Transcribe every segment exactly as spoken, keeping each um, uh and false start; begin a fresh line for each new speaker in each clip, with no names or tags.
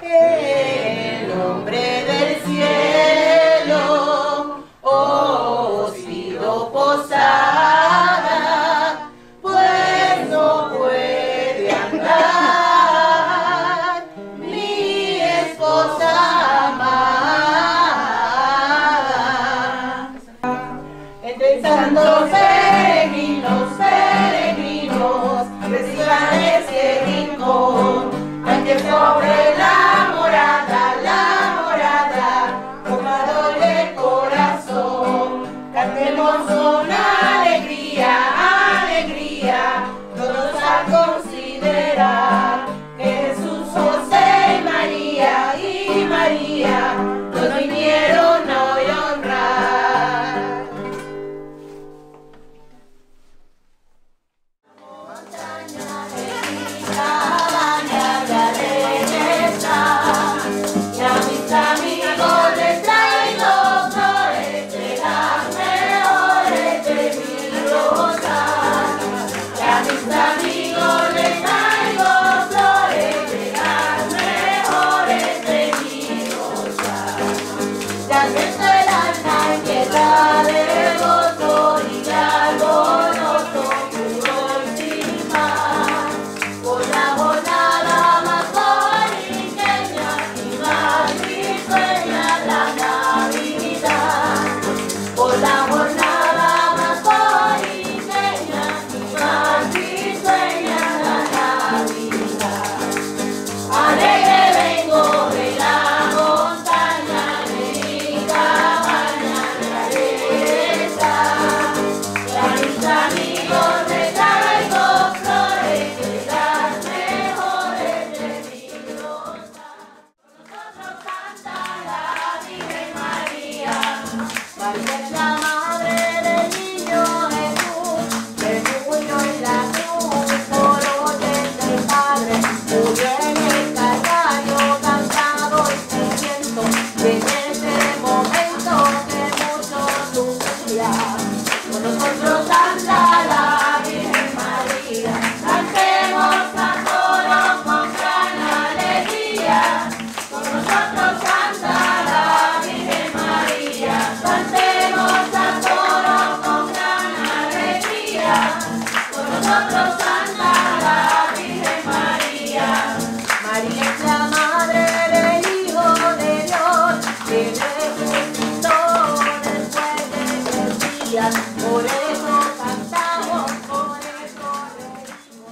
el hombre del cielo os pido posada, pues no puede andar mi esposa amada. Entre santos peregrinos, peregrinos, reciban este rincón, ante sobre la morada, la morada, tocado el corazón. Cantemos con alegría, alegría, todos a considerar que Jesús, José y María, y María, nos vinieron hoy a honrar. Montaña de mi cabaña de alegría, y a mis amigos les traigo flores de las mejores de mi rosa. Y a mis amigos les traigo flores de las mejores de mi rosa. Ya que está el alma inquieta de gozo y de alboroto puro y sin más, por la jornada más boniqueña y más risueña la Navidad, por la jornada más boniqueña y más risueña la Navidad. Alegre vengo de la montaña de mi cabaña de alegría, y a mis amigos les traigo flores de las mejores de mi rosa. Nosotros canta la Virgen María, María es la madre del niño Jesús, el puño y la cruz, por orden del Padre, murió en el Calvario, cansado y sediento, y en ese momento que mucho sufría. Con nosotros canta la Virgen María, cantemos a coro con gran alegría. Con nosotros canta la Virgen María, cantemos a coro con gran alegría. Con nosotros canta la Virgen María. María es la madre del Hijo de Dios, que resucitó después de tres días. Por eso cantamos, por eso reímos.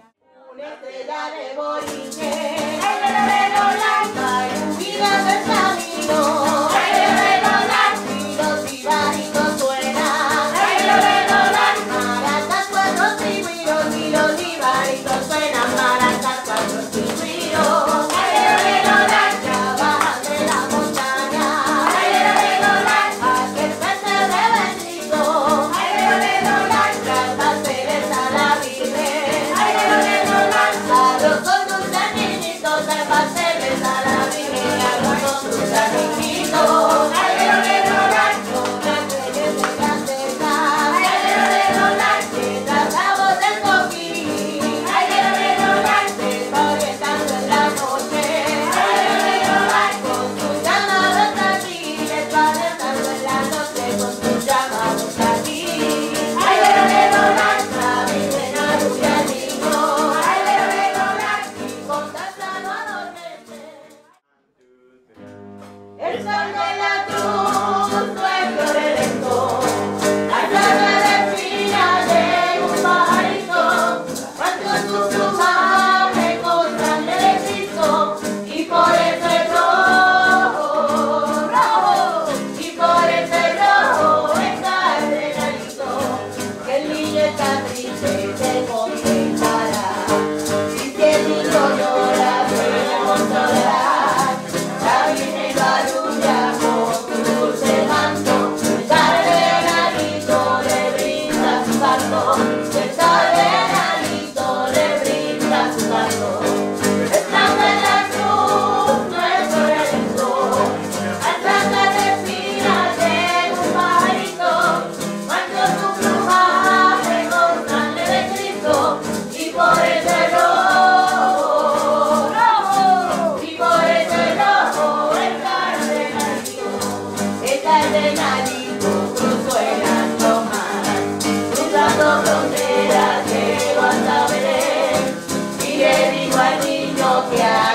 Una estrella de boliche, ay, de la blanca, ilumina el camino, ay, de la blanca, y los sibaritos suenan, ay, de la blanca, maracas, cuatro silbidos, y los sibaritos suenan, maracas, cuatro silbidos, ay, de la blanca, bajan de la montaña, ay, de la blanca, aquel pesebre bendito, ay, de la blanca, pasteles a la Virgen, ay, de la blanca, los con dulces niñitos, hay pasteles a la Virgen, a los con dulces niñitos, ay, de la blanca, las reyes de grandeza, ay, de la blanca, que tratamos del coquín, ay, de la blanca, orientando en la noche, ay, de la blanca, con sus llamados aquí, les va orientando en la noche, con sus llamados aquí, ay, de la blanca, Virgen alumbra al niño, ay, de la blanca, y contemplando adormece. El sol de la cruz, nuestro redentor, la flor de espinas de un pajarito, cuando su plumaje constante de Cristo, y por eso es rojo, rojo, y por eso es rojo está el regalito, que el niño está triste se contentará, y si el niño llora se le consolará, la Virgen lo alumbra con Ya